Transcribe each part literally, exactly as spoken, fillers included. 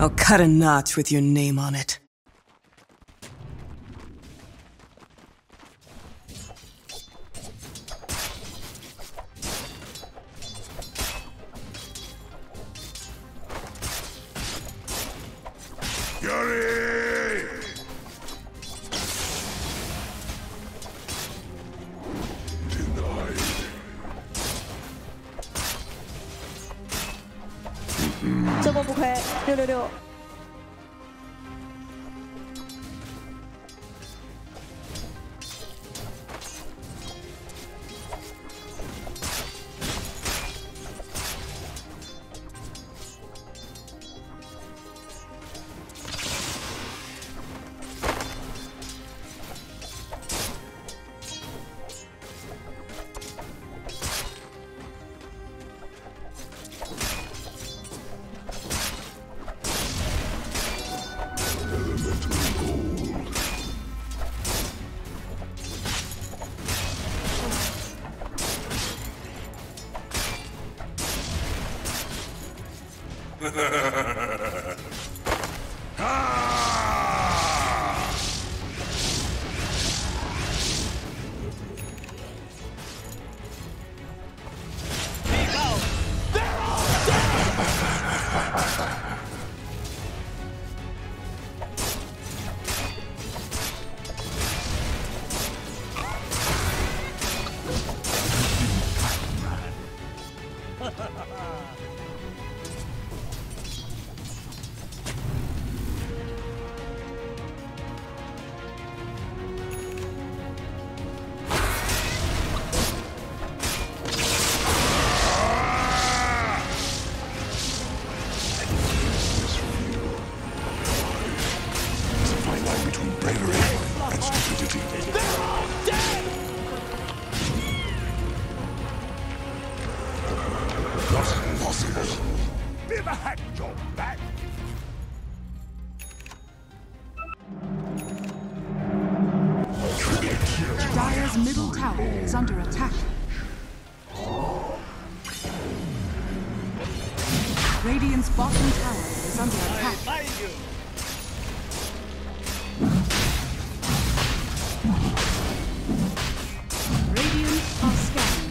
I'll cut a notch with your name on it. Yuri! Denied. Mm-mm. 这波不亏，六六六。 Dire's middle tower is under attack. Radiant's bottom tower is under attack. Radiant are scanning.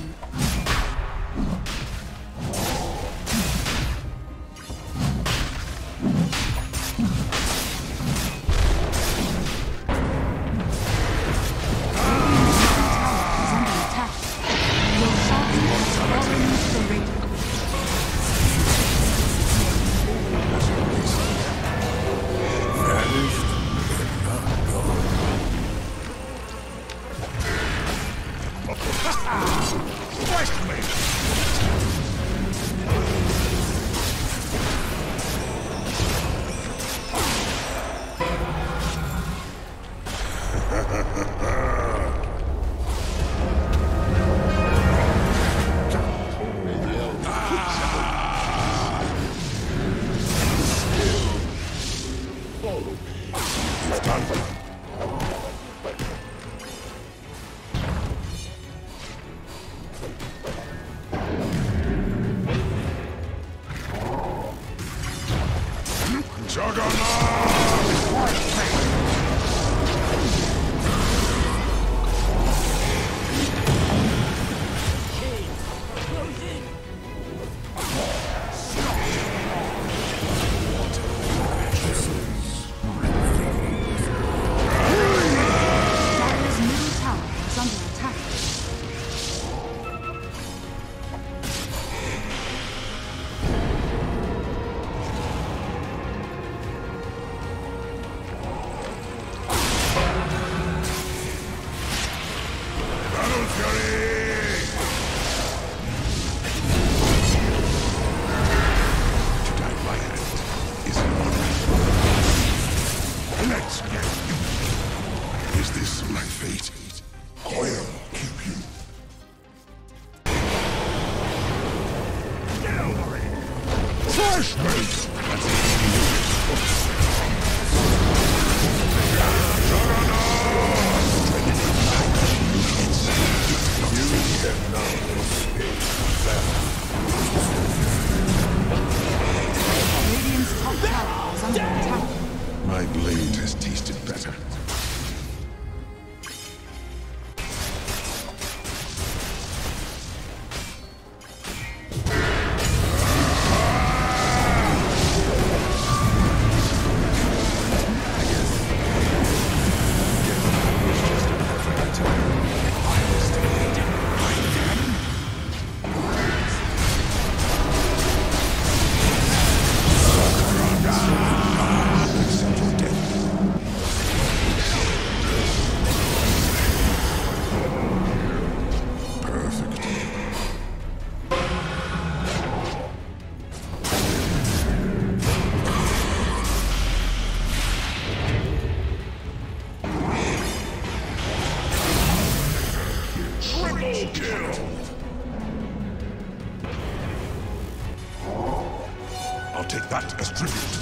I'll take that as tribute.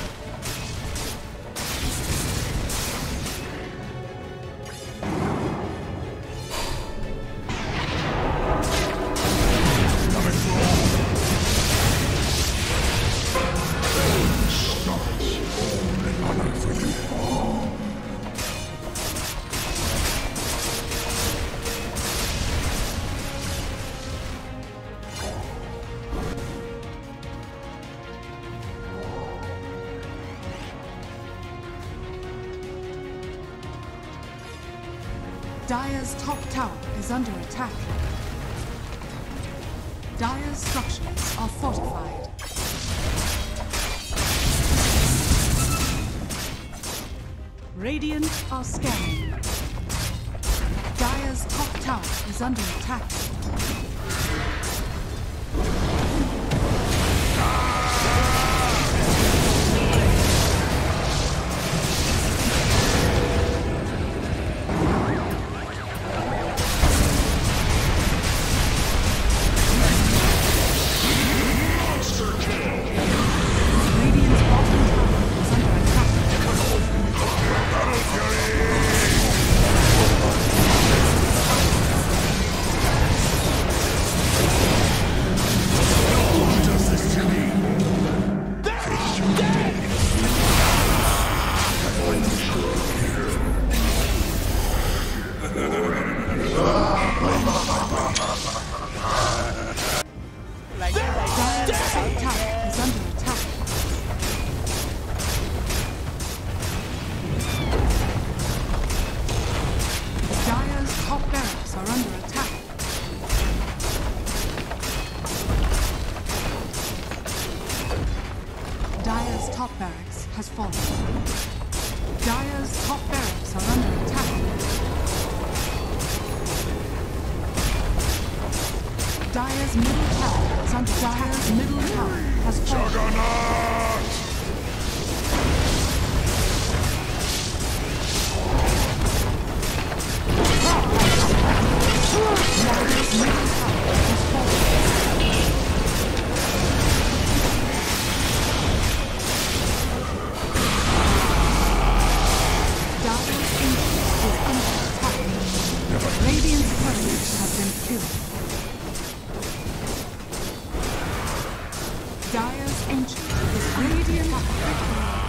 Dire's top tower is under attack. Dire's structures are fortified. Radiant are scanning. Dire's top tower is under attack. Dire's top barracks has fallen. Dire's top barracks are under attack. Dire's middle tower is under attack. Dire's middle tower has fallen. Juggernaut! Dire's middle tower has fallen. Radiant's turrets have been killed. Dire's ancient is radiant.